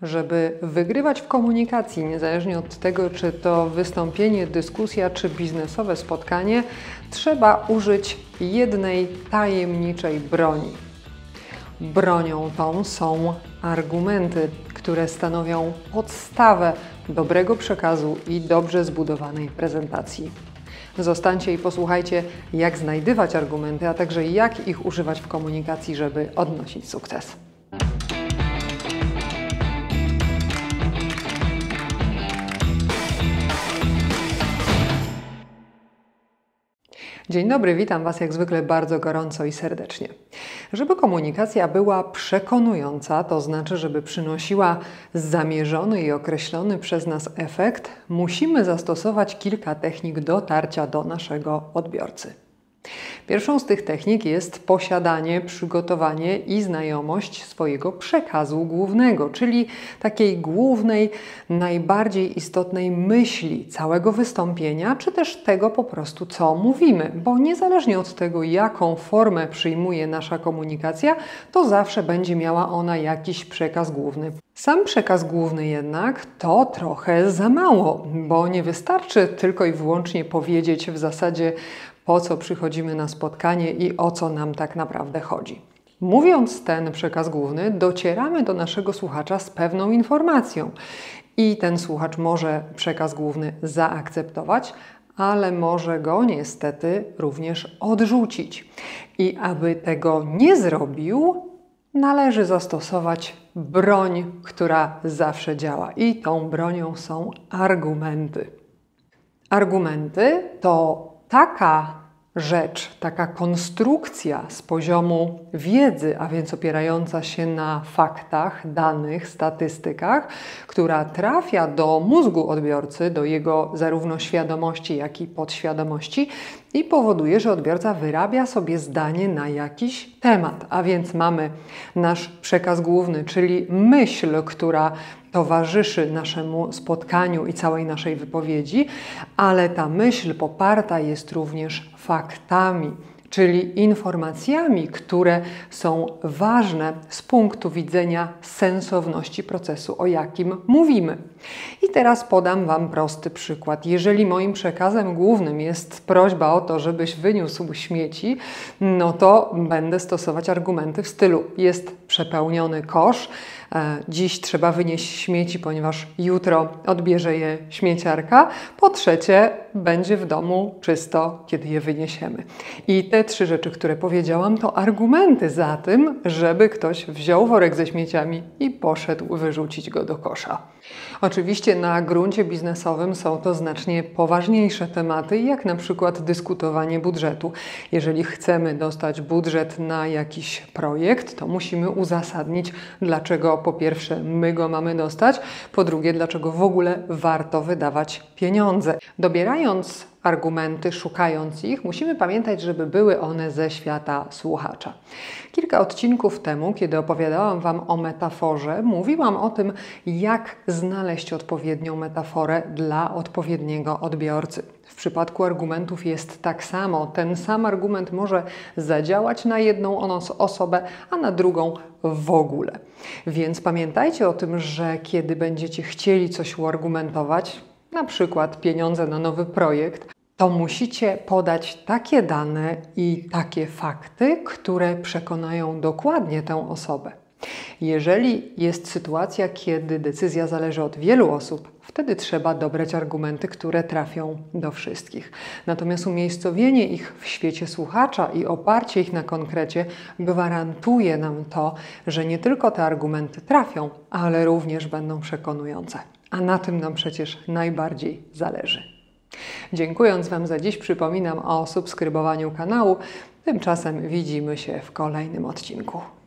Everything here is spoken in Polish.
Żeby wygrywać w komunikacji, niezależnie od tego, czy to wystąpienie, dyskusja, czy biznesowe spotkanie, trzeba użyć jednej tajemniczej broni. Bronią tą są argumenty, które stanowią podstawę dobrego przekazu i dobrze zbudowanej prezentacji. Zostańcie i posłuchajcie, jak znajdywać argumenty, a także jak ich używać w komunikacji, żeby odnosić sukces. Dzień dobry, witam Was jak zwykle bardzo gorąco i serdecznie. Żeby komunikacja była przekonująca, to znaczy, żeby przynosiła zamierzony i określony przez nas efekt, musimy zastosować kilka technik dotarcia do naszego odbiorcy. Pierwszą z tych technik jest posiadanie, przygotowanie i znajomość swojego przekazu głównego, czyli takiej głównej, najbardziej istotnej myśli całego wystąpienia, czy też tego po prostu, co mówimy, bo niezależnie od tego, jaką formę przyjmuje nasza komunikacja, to zawsze będzie miała ona jakiś przekaz główny. Sam przekaz główny jednak to trochę za mało, bo nie wystarczy tylko i wyłącznie powiedzieć w zasadzie, po co przychodzimy na spotkanie i o co nam tak naprawdę chodzi. Mówiąc ten przekaz główny, docieramy do naszego słuchacza z pewną informacją i ten słuchacz może przekaz główny zaakceptować, ale może go niestety również odrzucić. I aby tego nie zrobił, należy zastosować broń, która zawsze działa. I tą bronią są argumenty. Argumenty to taka rzecz, taka konstrukcja z poziomu wiedzy, a więc opierająca się na faktach, danych, statystykach, która trafia do mózgu odbiorcy, do jego zarówno świadomości, jak i podświadomości i powoduje, że odbiorca wyrabia sobie zdanie na jakiś temat. A więc mamy nasz przekaz główny, czyli myśl, która towarzyszy naszemu spotkaniu i całej naszej wypowiedzi, ale ta myśl poparta jest również faktami, czyli informacjami, które są ważne z punktu widzenia sensowności procesu, o jakim mówimy. I teraz podam Wam prosty przykład. Jeżeli moim przekazem głównym jest prośba o to, żebyś wyniósł śmieci, no to będę stosować argumenty w stylu: jest przepełniony kosz, dziś trzeba wynieść śmieci, ponieważ jutro odbierze je śmieciarka. Po trzecie, będzie w domu czysto, kiedy je wyniesiemy. I te trzy rzeczy, które powiedziałam, to argumenty za tym, żeby ktoś wziął worek ze śmieciami i poszedł wyrzucić go do kosza. Oczywiście na gruncie biznesowym są to znacznie poważniejsze tematy, jak na przykład dyskutowanie budżetu. Jeżeli chcemy dostać budżet na jakiś projekt, to musimy uzasadnić, dlaczego po pierwsze my go mamy dostać, po drugie dlaczego w ogóle warto wydawać pieniądze. Dobierając argumenty, szukając ich, musimy pamiętać, żeby były one ze świata słuchacza. Kilka odcinków temu, kiedy opowiadałam Wam o metaforze, mówiłam o tym, jak znaleźć odpowiednią metaforę dla odpowiedniego odbiorcy. W przypadku argumentów jest tak samo. Ten sam argument może zadziałać na jedną osobę, a na drugą w ogóle. Więc pamiętajcie o tym, że kiedy będziecie chcieli coś uargumentować, na przykład pieniądze na nowy projekt, to musicie podać takie dane i takie fakty, które przekonają dokładnie tę osobę. Jeżeli jest sytuacja, kiedy decyzja zależy od wielu osób, wtedy trzeba dobrać argumenty, które trafią do wszystkich. Natomiast umiejscowienie ich w świecie słuchacza i oparcie ich na konkrecie gwarantuje nam to, że nie tylko te argumenty trafią, ale również będą przekonujące. A na tym nam przecież najbardziej zależy. Dziękując Wam za dziś, przypominam o subskrybowaniu kanału. Tymczasem widzimy się w kolejnym odcinku.